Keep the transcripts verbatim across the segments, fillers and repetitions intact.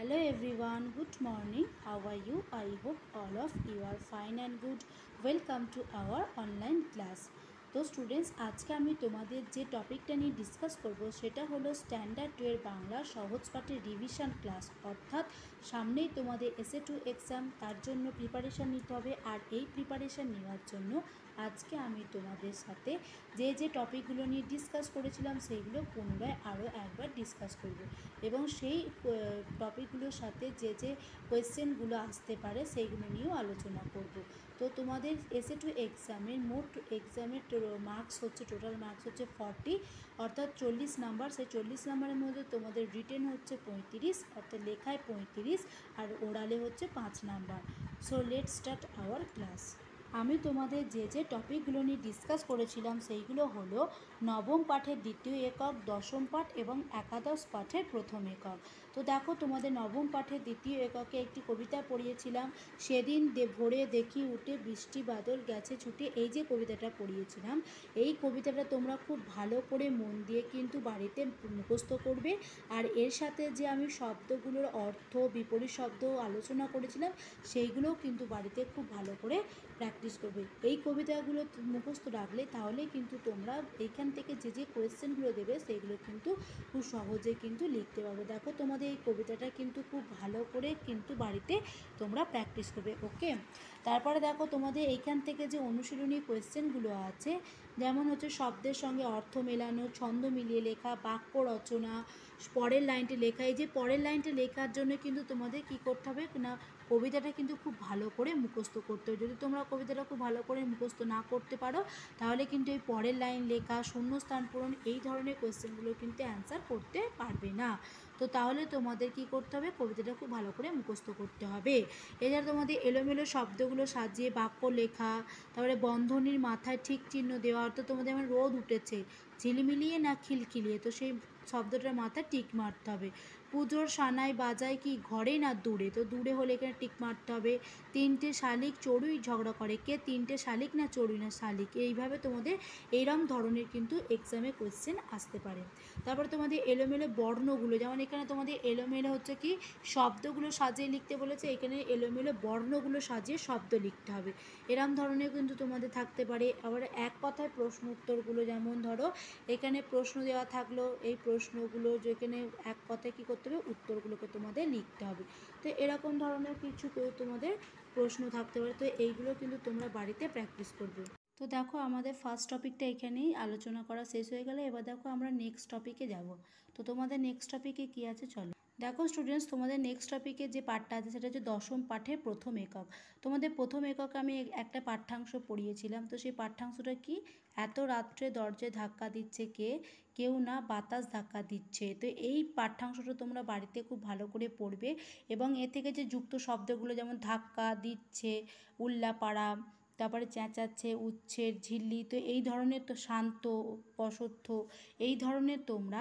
Hello everyone, good morning. How are you? I hope all of you are fine and good. Welcome to our online class. তো students, আজকে আমি তোমাদের যে টপিকটা নিয়ে discuss করব সেটা হলো স্ট্যান্ডার্ড টু এর বাংলা সহজ পাঠের রিভিশন ক্লাস। অর্থাৎ সামনেই তোমাদের এসএ টু এক্সাম, তার জন্য প্রিপারেশান নিতে হবে। আর এই প্রিপারেশান নেওয়ার জন্য আজকে আমি তোমাদের সাথে যে যে টপিকগুলো নিয়ে ডিসকাস করেছিলাম সেইগুলো পুনরায় আরও একবার ডিসকাস করব এবং সেই টপিকগুলোর সাথে যে যে কোয়েশ্চেনগুলো আসতে পারে সেইগুলো নিয়েও আলোচনা করব। তো তোমাদের এসএ টু এক্সামের মোট এক্সামের মার্কস হচ্ছে, টোটাল মার্কস হচ্ছে ফর্টি, অর্থাৎ চল্লিশ নাম্বার। সেই চল্লিশ নাম্বারের মধ্যে তোমাদের রিটেন হচ্ছে পঁয়ত্রিশ, অর্থাৎ লেখায় পঁয়ত্রিশ, আর ওরালে হচ্ছে পাঁচ number. So let's start our class. আমি তোমাদের যে যে টপিকগুলো নিয়ে ডিসকাস করেছিলাম সেইগুলো হলো নবম পাঠের দ্বিতীয় একক, দশম পাঠ এবং একাদশ পাঠের প্রথম একক। তো দেখো, তোমাদের নবম পাঠের দ্বিতীয় এককে একটি কবিতা পড়িয়েছিলাম, সেদিন দে ভোরে দেখি উঠে বৃষ্টি বাদল গেছে ছুটে। এই যে কবিতাটা পড়িয়েছিলাম, এই কবিতাটা তোমরা খুব ভালো করে মন দিয়ে কিন্তু বাড়িতে মুখস্থ করবে। আর এর সাথে যে আমি শব্দগুলোর অর্থ, বিপরীত শব্দ আলোচনা করেছিলাম, সেইগুলোও কিন্তু বাড়িতে খুব ভালো করে প্র্যাকটিস করবে। এই কবিতাগুলো মুখস্থ রাখলে তাহলে কিন্তু তোমরা এইখান থেকে যে যে কোয়েশ্চেনগুলো দেবে সেইগুলো কিন্তু খুব সহজে কিন্তু লিখতে পারবে। দেখো, তোমাদের এই কবিতাটা কিন্তু খুব ভালো করে কিন্তু বাড়িতে তোমরা প্র্যাকটিস করবে। ওকে, তারপরে দেখো তোমাদের এইখান থেকে যে অনুশীলনী কোয়েশ্চেনগুলো আছে, যেমন হচ্ছে শব্দের সঙ্গে অর্থ মেলানো, ছন্দ মিলিয়ে লেখা, বাক্য রচনা, পরের লাইনটি লেখা। এই যে পরের লাইনটি লেখার জন্য কিন্তু তোমাদের কি করতে হবে না, কবিতাটা কিন্তু খুব ভালো করে মুখস্থ করতে হবে। যদি তোমরা কবিতাটা খুব ভালো করে মুখস্থ না করতে পারো তাহলে কিন্তু এই পরের লাইন লেখা, শূন্যস্থান পূরণ, এই ধরনের কোয়েশ্চেনগুলো কিন্তু অ্যান্সার করতে পারবে না। তো তাহলে তোমাদের কি করতে হবে, কবিতাটা খুব ভালো করে মুখস্থ করতে হবে। এছাড়া তোমাদের এলোমেলো শব্দগুলো সাজিয়ে বাক্য লেখা, তারপরে বন্ধনীর মাথায় ঠিক চিহ্ন দেওয়া। অর্থাৎ তোমাদের যেমন রোদ উঠেছে, ঝিলমিলিয়ে না খিলখিলিয়ে, তো সেই শব্দটার মাথায় টিক মারতে হবে। পুজোর সানাই বাজায় কি ঘরে না দূরে, তো দূরে হলে এখানে টিক মারতে হবে। তিনটে শালিক চড়ুই ঝগড়া করে, কে তিনটে শালিক না চড়ুই না শালিক। এইভাবে তোমাদের এইরকম ধরনের কিন্তু এক্সামে কোয়েশ্চেন আসতে পারে। তারপর তোমাদের এলোমেলো বর্ণগুলো, যেমন এখানে তোমাদের এলোমেলো হচ্ছে কি শব্দগুলো সাজিয়ে লিখতে বলেছে, এখানে এলোমেলো বর্ণগুলো সাজিয়ে শব্দ লিখতে হবে। এরম ধরনের কিন্তু তোমাদের থাকতে পারে। আবার এক কথায় প্রশ্ন উত্তরগুলো, যেমন ধরো এখানে প্রশ্ন দেওয়া থাকলো, এই প্রশ্নগুলো যেখানে এক কথায় কী করতে হবে, উত্তরগুলোকে তোমাদের লিখতে হবে। তো এরকম ধরনের কিছু তোমাদের প্রশ্ন থাকতে পারে। তো এইগুলো কিন্তু তোমরা বাড়িতে প্র্যাকটিস করবে। তো দেখো, আমাদের ফার্স্ট টপিকটা এখানেই আলোচনা করা শেষ হয়ে গেলে। এবার দেখো আমরা নেক্সট টপিকে যাব। তো তোমাদের নেক্সট টপিকে কী আছে চলো দেখো স্টুডেন্টস, তোমাদের নেক্সট টপিকে যে পাঠটা আছে সেটা হচ্ছে দশম পাঠের প্রথম একক। তোমাদের প্রথম একক আমি একটা পাঠ্যাংশ পড়িয়েছিলাম। তো সেই পাঠ্যাংশটা কি, এত রাত্রে দরজায় ধাক্কা দিচ্ছে কে, কেউ না বাতাস ধাক্কা দিচ্ছে। তো এই পাঠ্যাংশটা তোমরা বাড়িতে খুব ভালো করে পড়বে এবং এ থেকে যে যুক্ত শব্দগুলো, যেমন ধাক্কা দিচ্ছে, উল্লাপাড়া, তারপরে চেঁচাচ্ছে, উচ্ছের, ঝিল্লি, তো এই ধরনের, তো শান্ত, অসত্য, এই ধরনের তোমরা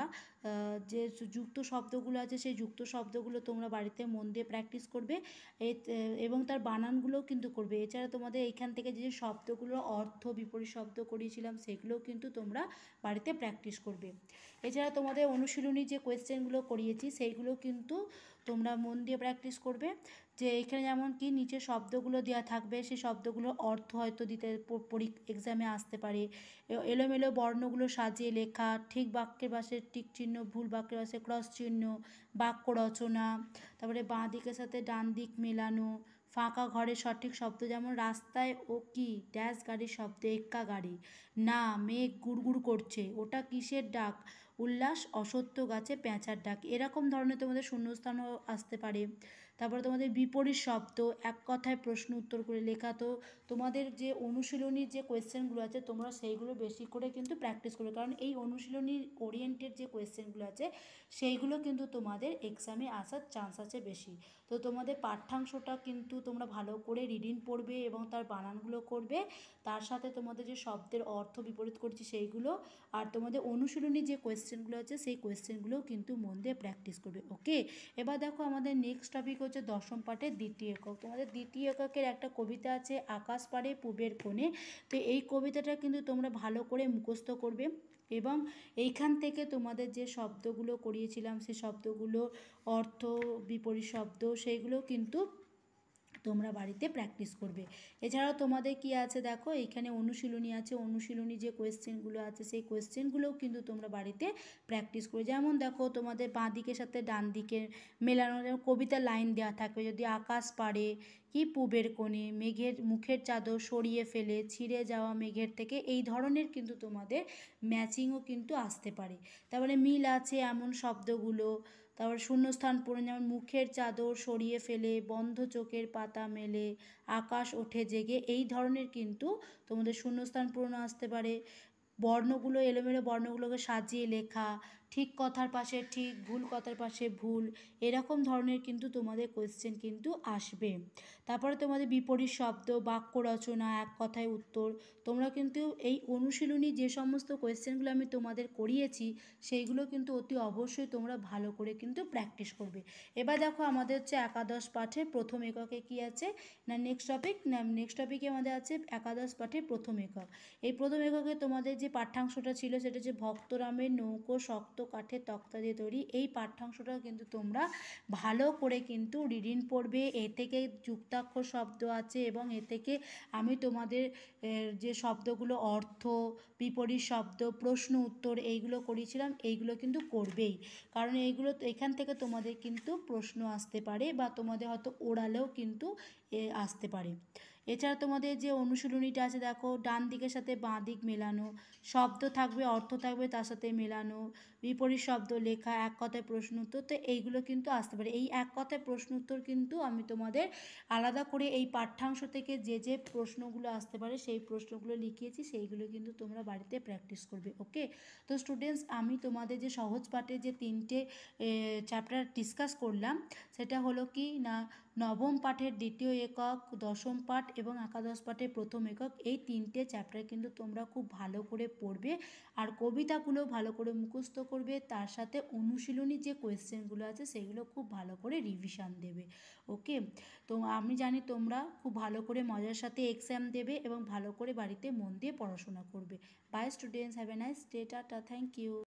যে যুক্ত শব্দগুলো আছে সেই যুক্ত শব্দগুলো তোমরা বাড়িতে মন দিয়ে প্র্যাকটিস করবে এবং তার বানানগুলোও কিন্তু করবে। এছাড়া তোমাদের এইখান থেকে যে শব্দগুলোর অর্থ, বিপরীত শব্দ করিয়েছিলাম সেগুলোও কিন্তু তোমরা বাড়িতে প্র্যাকটিস করবে। এছাড়া তোমাদের অনুশীলনী যে কোয়েশ্চেনগুলো করিয়েছি সেইগুলো কিন্তু তোমরা মন দিয়ে প্র্যাকটিস করবে। যে এখানে যেমন কি নিচে শব্দগুলো দেওয়া থাকবে, সেই শব্দগুলোর অর্থ হয়তো দিতে এক্সামে আসতে পারে। এলোমেলো বর্ণগুলো সাজিয়ে লেখা, ঠিক বাক্যের পাশে টিক চিহ্ন, ভুল বাক্যের পাশে ক্রস চিহ্ন, বাক্য রচনা, তারপরে বাঁ দিকের সাথে ডান দিক মেলানো, ফাঁকা ঘরে সঠিক শব্দ, যেমন রাস্তায় ও কি ড্যাশ গাড়ির শব্দ, এক্কা গাড়ি, না মেঘ গুড়গুড় করছে, ওটা কিসের ডাক, উল্লাস অসত্য গাছে পেঁচার ডাক। এরকম ধরনের তোমাদের শূন্যস্থানও আসতে পারে। তারপরে তোমাদের বিপরীত শব্দ, এক কথায় প্রশ্ন উত্তর করে লেখা। তো তোমাদের যে অনুশীলনীর যে কোয়েশ্চেনগুলো আছে তোমরা সেইগুলো বেশি করে কিন্তু প্র্যাকটিস করবে, কারণ এই অনুশীলনীর ওরিয়েন্টেড যে কোয়েশ্চেনগুলো আছে সেইগুলো কিন্তু তোমাদের এক্সামে আসার চান্স আছে বেশি। তো তোমাদের পাঠ্যাংশটা কিন্তু তোমরা ভালো করে রিডিং পড়বে এবং তার বানানগুলো করবে, তার সাথে তোমাদের যে শব্দের অর্থ বিপরীত করছি সেইগুলো, আর তোমাদের অনুশীলনী যে কোয়েশ্চেনগুলো আছে সেই কোয়েশ্চেনগুলোও কিন্তু মন দিয়ে প্র্যাকটিস করবে। ওকে, এবার দেখো আমাদের নেক্সট টপিক হচ্ছে দশম পাঠের দ্বিতীয় একক। তোমাদের দ্বিতীয় এককের একটা কবিতা আছে, আকাশ পাড়ে পূবের কোণে। তো এই কবিতাটা কিন্তু তোমরা ভালো করে মুখস্থ করবে। এবং এইখান থেকে তোমাদের যে শব্দগুলো করিয়েছিলাম সেই শব্দগুলো অর্থ, বিপরীত শব্দ সেইগুলো কিন্তু তোমরা বাড়িতে প্র্যাকটিস করবে। এছাড়াও তোমাদের কি আছে দেখো, এইখানে অনুশীলনী আছে, অনুশীলনী যে কোয়েশ্চেনগুলো আছে সেই কোয়েশ্চেনগুলোও কিন্তু তোমরা বাড়িতে প্র্যাকটিস করবে। যেমন দেখো তোমাদের বাঁ দিকের সাথে ডান দিকের মেলানো, যেমন কবিতার লাইন দেওয়া থাকবে, যদি আকাশ পাড়ে কি পূবের কোণে, মেঘের মুখের চাদর সরিয়ে ফেলে, ছিঁড়ে যাওয়া মেঘের থেকে, এই ধরনের কিন্তু তোমাদের ম্যাচিংও কিন্তু আসতে পারে। তারপরে মিল আছে এমন শব্দগুলো, তারপর শূন্যস্থান পূরণ, যেমন মুখের চাদর সরিয়ে ফেলে, বন্ধ চোখের পাতা মেলে, আকাশ ওঠে জেগে, এই ধরনের কিন্তু তোমাদের শূন্যস্থান পূরণ আসতে পারে। বর্ণগুলো এলোমেলো বর্ণগুলোকে সাজিয়ে লেখা, ঠিক কথার পাশে ঠিক, ভুল কথার পাশে ভুল, এরকম ধরনের কিন্তু তোমাদের কোয়েশ্চেন কিন্তু আসবে। তারপরে তোমাদের বিপরীত শব্দ, বাক্য রচনা, এক কথায় উত্তর, তোমরা কিন্তু এই অনুশীলনী যে সমস্ত কোয়েশ্চেনগুলো আমি তোমাদের করিয়েছি সেইগুলো কিন্তু অতি অবশ্যই তোমরা ভালো করে কিন্তু প্র্যাকটিস করবে। এবার দেখো আমাদের হচ্ছে একাদশ পাঠের প্রথম এককে কি আছে না, নেক্সট টপিক না নেক্সট টপিকে আমাদের আছে একাদশ পাঠের প্রথম একক। এই প্রথম এককে তোমাদের যে পাঠ্যাংশটা ছিল সেটা হচ্ছে ভক্তরামের নৌকো শক্ত কাঠের তক্তা দিয়ে তৈরি। এই পাঠ্যাংশটা কিন্তু তোমরা ভালো করে কিন্তু রিডিং পড়বে। এ থেকে যুক্তাক্ষর শব্দ আছে এবং এ থেকে আমি তোমাদের যে শব্দগুলো অর্থ, বিপরীত শব্দ, প্রশ্ন উত্তর এইগুলো করিয়েছিলাম, এইগুলো কিন্তু করবেই, কারণ এইগুলো এখান থেকে তোমাদের কিন্তু প্রশ্ন আসতে পারে বা তোমাদের হয়তো ওরালেও কিন্তু আসতে পারে। এছাড়া তোমাদের যে অনুশীলনীটা আছে দেখো, ডান দিকের সাথে বাঁ দিক মেলানো, শব্দ থাকবে, অর্থ থাকবে, তার সাথে মেলানো, বিপরীত শব্দ লেখা, এক কথায় প্রশ্ন উত্তর, তো এইগুলো কিন্তু আসতে পারে। এই এক কথায় প্রশ্ন উত্তর কিন্তু আমি তোমাদের আলাদা করে এই পাঠ্যাংশ থেকে যে যে প্রশ্নগুলো আসতে পারে সেই প্রশ্নগুলো লিখিয়েছি, সেইগুলো কিন্তু তোমরা বাড়িতে প্র্যাকটিস করবে। ওকে, তো স্টুডেন্টস আমি তোমাদের যে সহজ পাঠে যে তিনটে চ্যাপ্টার ডিসকাস করলাম সেটা হলো কি না, নবম পাঠের দ্বিতীয় একক, দশম পাঠ এবং একাদশ পাঠের প্রথম একক, এই তিনটে চ্যাপ্টার কিন্তু তোমরা খুব ভালো করে পড়বে আর কবিতাগুলো ভালো করে মুখস্থ করবে, তার সাথে অনুশীলনী যে কোয়েশ্চেনগুলো আছে সেগুলো খুব ভালো করে রিভিশন দেবে। ওকে, তো আমি জানি তোমরা খুব ভালো করে মজার সাথে এক্সাম দেবে এবং ভালো করে বাড়িতে মন দিয়ে পড়াশোনা করবে। Bye students, have a nice day, tata, thank you.